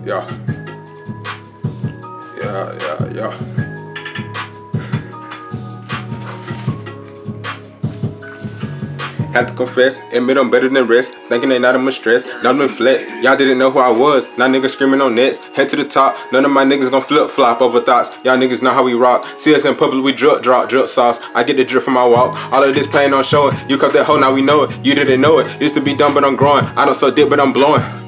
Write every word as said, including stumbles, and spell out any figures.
Yeah. Yeah, yeah, yeah. Had to confess, admit I'm better than rest. Thinking they not in my stress, not in flex. Y'all didn't know who I was, now niggas screaming on nets. Head to the top, none of my niggas gon' flip flop over thoughts. Y'all niggas know how we rock. See us in public, we drip drop, drip sauce. I get the drip from my walk. All of this pain on showing. You cut that hoe, now we know it. You didn't know it. Used to be dumb, but I'm growing. I don't suck dick, but I'm blowing.